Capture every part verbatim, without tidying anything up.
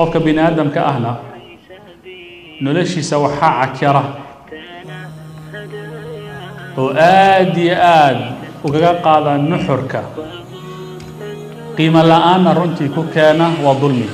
qofka bini aadamka ahna noloshiisa waxaa cakira oo aad iyo aad ugaga qaada nuxurka qiimo la'aanna runtii ku keena waa dulmi.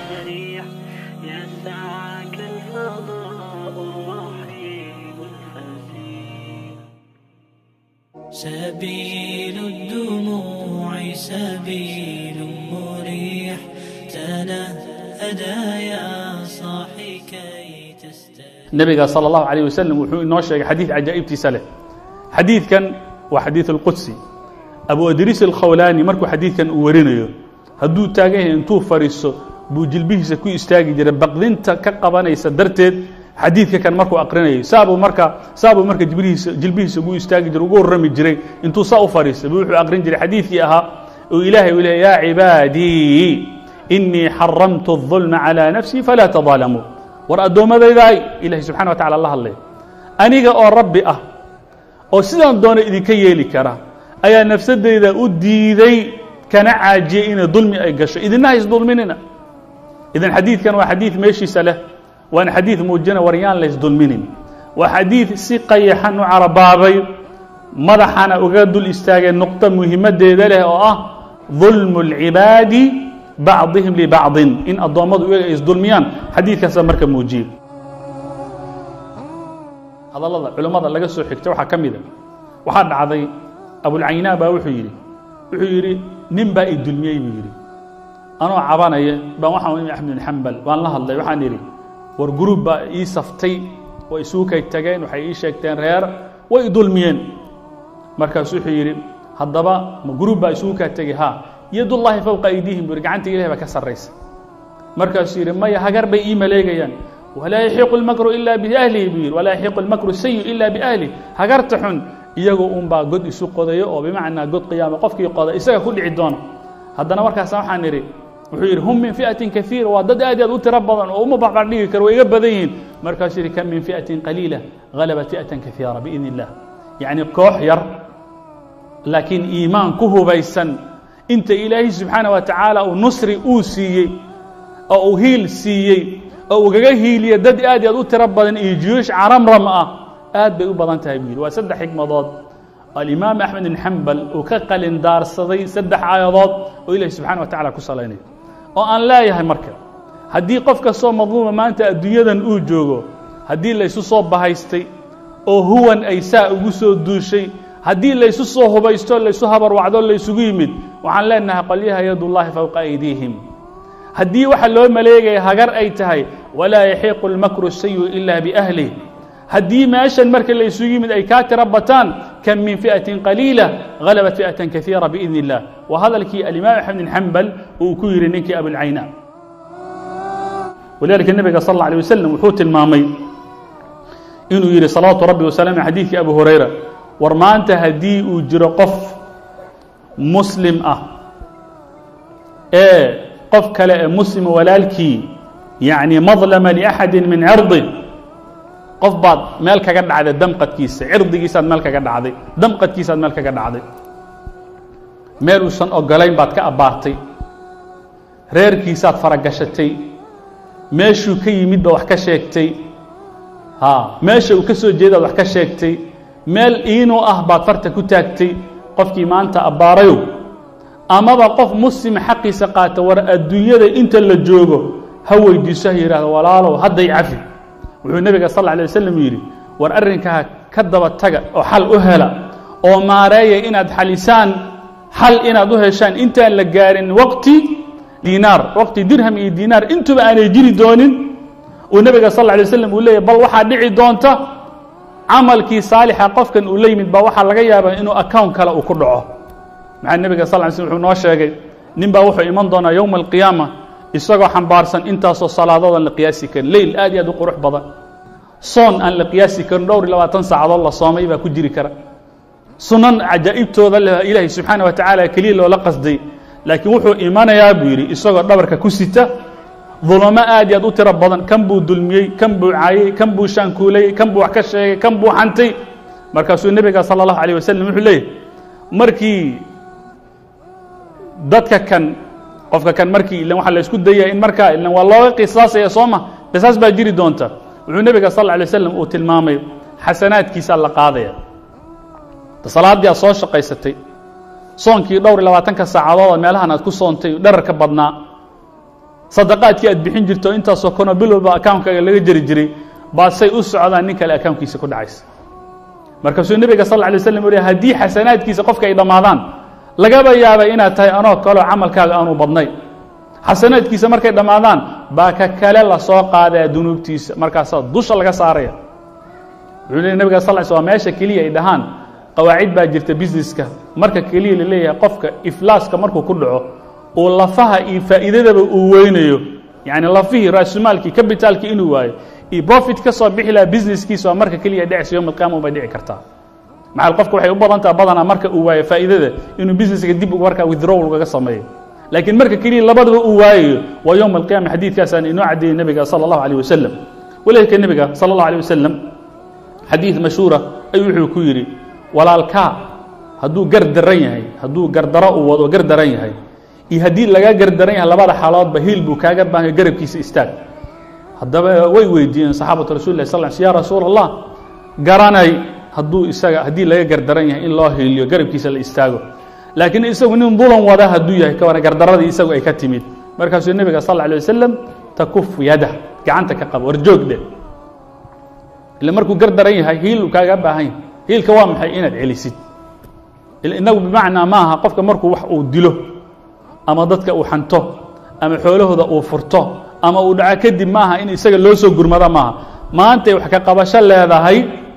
سبيل الدموع سبيل مريح تنهدى يا صاحي كي تستريح. النبي صلى الله عليه وسلم وحو إنه شيء حديث عجائب تساله. حديث كان وحديث القدسي أبو إدريس الخولاني مركو حديث كان أورينيو هدو تاجه انتو فريسو بو جلبيه سكوي استاجي جرى بقدين كقباني سدرتد حديث كان مركو أقرني سابو مركا سابو مركا جبريه جلبيه سكوي استاجي جرى وقول رمي جري انتو صاو فريس بيوحو أقرن جري حديث ياها وإلهي وإلهي يا عبادي إني حرمت الظلم على نفسي فلا تظالموا ورأدوا ماذا إلهي إلهي سبحانه وتعالى الله الله أنيقا أو ربي أه أو سيدان دون إذي كيالي كرا أيا نفسد إذا أدي ذي كان عاجئين ظلمي أي قشة إذن نايس ظلميننا إذن حديث كان وحديث ماشي سله وأن حديث موجنا وريان ليس ظلمين وحديث سيقي حنو عربابي مدحنا أقاد الاستاجة النقطة مهمة دي له أه ظلم العباد بعضهم لبعض إن الضوامض إيس ظلميان حديث كان مركب موجيه هذا الله علماء الله قصوا حكته وحا كميدا وحاد عضي أبو العيناء با وحو يري وحو يري نين با الدلمية يري أنا عبانايا با وحا أحمد بن حنبل وان الله الله وحا نيري ور جروب با إي صفتي وإسوكا يتاقين وحا إي شاكتين ريار وإي دلميين مركز وحو يري هدبا جروب با إسوكا يتاقي ها يد الله فوق أيديهم برقعنت إليه بكسر ريس مركز يري ما يهجر بي إي ملايقيا ولا يحيق المكر إلا بأهله بير ولا يحيق المكر السيء إلا بأهله هجرتحن iyagoo un baa god isu qodayo oo bimaana god qiyaamo qofkii qoda isaga ku dhici doona haddana markaas waxaan niri wuxuu yiri hum min fi'atin kathira wa dad aad u tira badan oo uma baxbar dhigi karo iga badan yihiin markaas yiri kam min fi'atin qalila ghalabat fi'atan kathira bi'idn Allah yani koox yar laakiin iimaan ku hubaysan inta ilaahi subhanahu wa ta'ala uu nusri uu siiyay oo uu hiil siiyay oo ugaga hiiliya dad aad u tira badan iyo jiyush caramram ah aad bay u badan tahay wiil waa saddex xigmadood al-Imam Ahmad ibn Hanbal oo ka qalin daarsaday saddex aayadood oo Ilaahay subhanahu wa ta'ala ku salaynay oo aan leeyahay marka hadii qofka soo madluuma maanta adduunyadan uu joogo hadii la isu soo bahaystay oo huwan ay saa ugu soo duushay hadii la isu soo hubaysto la isu habar wacdo la isugu yimid waxaan leenahay qaliyaha yadullahi fawqa aydihim hadii waxa loo maleegay hagar ay tahay wala yahiqu al-makru as-sayyi illa bi ahlihi هدي ماشا مركز اللي يسوي من أي كاتر ربطان كم من فئة قليلة غلبت فئة كثيرة بإذن الله وهذا لك الإمام أحمد بن حنبل وكير نك أبو العيناء ولذلك النبي صلى الله عليه وسلم وحوت المامي إنه يري صلاة ربي وسلام حديث أبو هريرة ورمان تهدي وجر قف مسلم أه إيه قف كلا مسلم ولا لكي يعني مظلمة لأحد من عرضه qof baad meel kaga dhacday damqadkiisa cirdigiisa meel kaga dhacday damqadkiisa meel kaga dhacday meel uu san ogolayn baad ka abaartay reerkiisa aad faragashatay meeshuu ka yimid ba wax ka sheegtay ha meesha uu ka soo jeeday wax ka sheegtay meel inuu ah baad farta ku taagtay qofkii maanta abaarayo amaba qof muslim xaqiisa qaata war adduunyada inta la joogo ha weydiiso yiraahdo walaalow hadday cafi wuxuu nabiga sallallahu alayhi wasallam yiri war arrinka ka daba taga oo xal u hela oo maareeya inaad xalisaan xal inaad u heshaan inta la gaarin waqti dinar waqti dirham iyo dinar intuba aanay jiri doonin oo nabiga sallallahu alayhi wasallam uu leeyahay bal waxa dhici doonta amalkii saalixa qofkan uu leeyimid ba waxa laga yaabaa inuu account kale uu ku dhaco maxaa nabiga sallallahu alayhi wasallam wuxuu noo sheegay ninba wuxuu iman doonaa yawm al-qiyaamah isagoo xambaarsan intaasoo salaadooda la qiyaasi karin leyl aad iyo aad u qurux badan soon aan la qiyaasi karin dhowr iyo labaatan saacadood la soomay baa ku jiri kara sunan cajaa'ibtooda leh ilaahay subxaanahu wa tacaala keliya loola qasday laakiin wuxuu imanayaa buu yidhi isagoo dhabarka ku sita dulamo aad iyo aad u tiro badan kan buu dulmiyey kan buu caayey kan buu shaankuulayey kan buu wax ka sheegay kan buu xantay markaasuu nebiga sala allahu calayh wasalam wuxuu leeyahy markii dadka kan qofka kan markii ilan waxa la isku dayay in markaa ilan waa looga qisaasaya sooma qisaas baa jiri doonta wuxuu nabiga sallallahu alayhi wasallam uu tilmaamay xasanaadkiisa la qaadaya salaadii soo shaqaysatay soonkii dhowr iyo labaatan ka saacadood meelahan aad ku soontay dharka badnaa sadaqaadkii aad bixin jirto inta soo kono bilowba account-kaaga laga jiri jiray baa say u socdaan nin kale account-kiisa ku dhacaysa marka soo nabiga sallallahu alayhi wasallam uu hadii xasanaadkiisa qofka ay dhamaadaan laga yaabaa inaad tahay anoo kale camalkaaga aanu badnay xasanaadkiisa markay dhamaadaan baa ka kale la soo qaaday dunuubtiisa markaas dusha laga saaraya wuxuu nabiga sallallahu alayhi wasallam meesha kaliya ay dhahaan qawaacid baa jirta businesska marka kaliya la leeyahay qofka iflaaska markuu ku dhaco oo lafaha iyo faa'iidada uu weynayo yaani lafihi raasmaalki capitalki inuu waayo iyo profit ka soo bixi la businesskiisa marka kaliya dhacayso yawm qiyaamo bay dhici kartaa macal qofka waxay u badantaa badana marka uu waayo faa'iidada inuu businesska dib ugu marka withdrawal uga sameeyo laakiin marka kaliya labadaba uu waayo waa yawm qiyaamo xadiidkaas aan inoo cadeeyay nabiga sallallahu alayhi wasallam walaaka nabiga sallallahu alayhi wasallam xadiid mashhuura ayuu wuxuu ku yiri walaalka haduu gardaran yahay haduu gardaro uu wado gardaran yahay iyo hadii laga gardaran yahay labada xaalood ba hiil buu kaaga baahan garabkiisa istaag hadaba way weydiiyeen saxaabada rasuulullah sallallahu alayhi wasallam ya rasuulullah garanay haduu isaga hadii laga gardaran yahay in loo hiiliyo garabkiisa la istaago laakiin isagu nin dulan wada haduu yahay ka wana gardaradii isagu ay ka timid markaas nabiga sallallahu alayhi wasallam takuf yada gacanta ka qabo warjoogde ila markuu gardaran yahay hiil kaaga baahan hiilka waa maxay inaad celisid inagu bimaana maaha qofka markuu wax uu dilo ama dadka uu xanto ama xoolahooda uu furto ama uu dhaca kadib maaha in isaga loo soo gurmada maaha maanta wax ka qabasho leedahay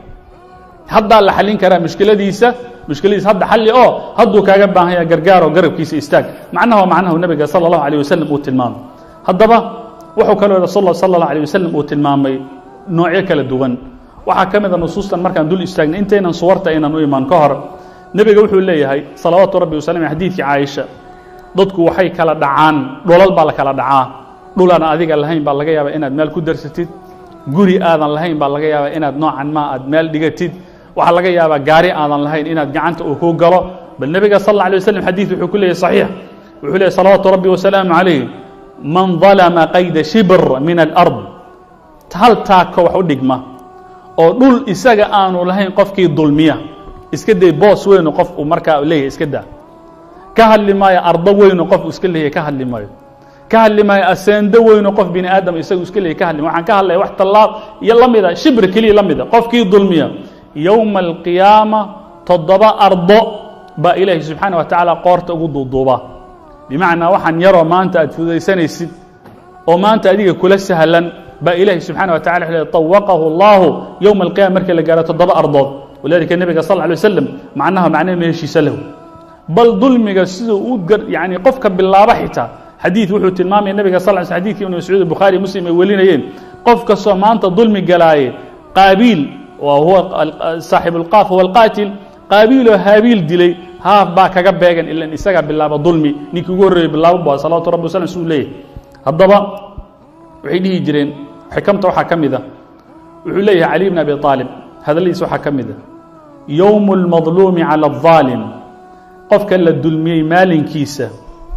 hadda la xalin karaa mushkiladiisa mushkiladiisa hadda xalli oo haduu kaaga baahan yahay gargaaro garabkiisa istaag macnaha macnaha nabiga sallallahu alayhi wasallam uu tilmaamay hadaba wuxuu kale rasuulullah sallallahu alayhi wasallam uu tilmaamay noocyo kala duwan waxa kamid ah nusuustan markaan dul istaagna intaynan suwarta inaan u iman ka hor nabiga wuxuu leeyahay salawaatu rabbi wa salaam xadiidkii Aisha dadku waxay kala dhacaan dholal baa la kala dhacaa dhulaan adiga lahayn baa laga yaabaa inaad meel ku darsatid guri aadan lahayn baa laga yaabaa inaad noocan ma aad meel dhigatid waxa laga yaabaa gaari aadan lahayn inaad gacanta uu ku galo bal nabiga sallallahu alayhi wasallam xadiis wuxuu ku leeyahay saxiix wuxuu leeyahay salawaatu rabbi wa salaam alayhi man zalama qayda shibr min al-ard hal taako wax u dhigma oo dhul isaga aanu lahayn qofkii dulmiya iska day boss weyn qof uu marka leeyahay iska daa ka hadli maayo ardo weyn qof iska leeyahay ka hadli maayo ka hadli maayo aseendo weyn qof bini aadam isagu iska leeyahay ka hadli waxaan ka hadlay wax talaab iyo lamida shibr kaliya lamida qofkii dulmiya yawm al-qiyamah toddoba ardo ba ilaahi subhanahu wa ta'ala qoorta ugu duuduuba bimaana waxaan yaro maanta aad fudaysanaysid oo maanta adiga kula sahlan با إلهي سبحانه وتعالى طوقه الله يوم القيامة مركز لقارة الضباء أرضاد ولذلك النبي صلى الله عليه وسلم معناها معناه ما يشي سله بل ظلمك سيدو يعني قفك بالله رحتا حديث وحوة المامي النبي صلى الله عليه وسلم حديث ابن مسعود البخاري مسلم يولينا ين قفك صمانت ظلمك قلاي قابيل وهو صاحب القاف هو القاتل قابيل وهابيل دلي هاف باك قبيغن إلا نساق بالله بظلمي نيكو قرر بالله صلى الله عليه وسلم سوليه الضباء وحيديه جرين حكمت وحا كمده وحليه علي بن أبي طالب هذا اللي يسوحا كمده يوم المظلوم على الظالم قفك الدلمي مال كيسة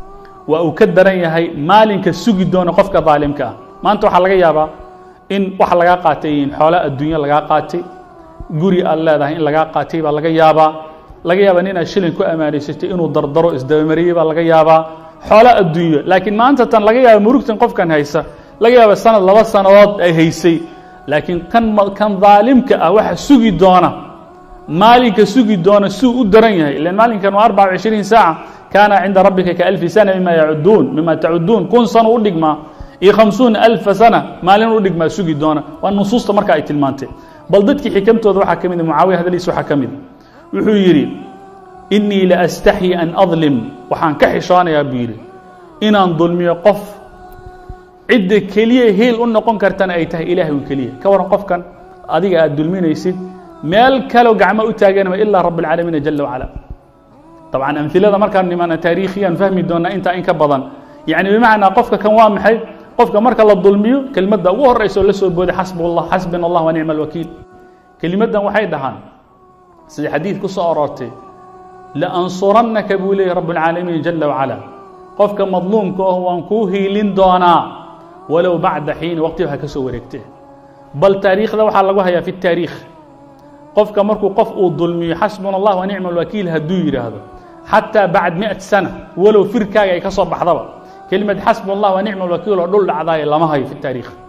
وأكدرين هي مال كسوق دون قفك ظالمك ما أنت وحا لغا يابا إن وحا لغا قاتين حولاء الدنيا لغا قاتي قري الله ده إن لغا قاتي با لغا يابا لغا يابا نينا شلين كو أماني ستي إنو دردرو إسدامري با لغا يابا حولاء الدنيا لكن ما أنت تن لغا يابا مروكتن قفك هيسا laga yaabo sanad laba sanadood ay haysay laakiin kan kan zaalimka ah waxa sugi doona maalinka sugi doona suu u daran yahay ilaa maalinkan waa أربعة وعشرين saaca kana inda rabbika ka ألف sana mimma ya'udun mimma ta'udun kun sano u dhigma iyo خمسين ألف sana maalin u dhigma sugi doona waa nusuusta marka ay tilmaantay bal dadkii xikamtooda waxa kamid Muawiya hadalkiisa waxa kamid wuxuu yiri inni la astahi an adlim waxaan ka xishoonaya biiri inaan dulmiyo qof عد كليه هيل أن نقول كرتنا أي ته إله وكليه كورن قف كان أديك الدلمين يصير مال كلو جعمة أتاجنا إلا رب العالمين جل وعلا طبعا أمثلة هذا مركز لمن تاريخيا فهم دون أنت إنك بضن يعني بمعنى قفك كان وامحي قفك مركز الظلمي كلمة ده وهو الرئيس ولا سو بود حسب الله حسبنا الله ونعم الوكيل كلمة ده وحيد هان سي حديث قصة أرارتي لأنصرنك بولي رب العالمين جل وعلا قفك مظلوم كوه وانكوه لندونا ولو بعد حين وقتها كسو وريكته بل تاريخ ذا وحال لغوها في التاريخ قفك مركو قف الظلمي حسبنا الله ونعم الوكيل هدوير هذا حتى بعد مئة سنة ولو فركا يكسب بحضبه كلمة حسب الله ونعم الوكيل ودول أعضاء لما هي في التاريخ